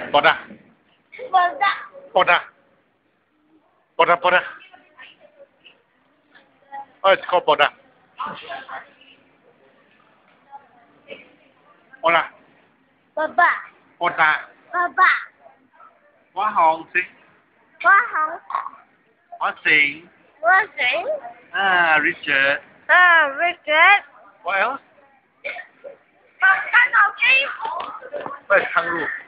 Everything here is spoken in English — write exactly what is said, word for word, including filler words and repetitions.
Boda. Boda. Boda. Boda, Boda. Oh, it's called Boda. Hola. Baba. Boda. Baba. Hoa hồng xí. Hoa hồng. Hoa xịn. Hoa xỉn. Ah, Richard. À, Richard. What else? Con cá ngầu kim. Where's Kangaroo?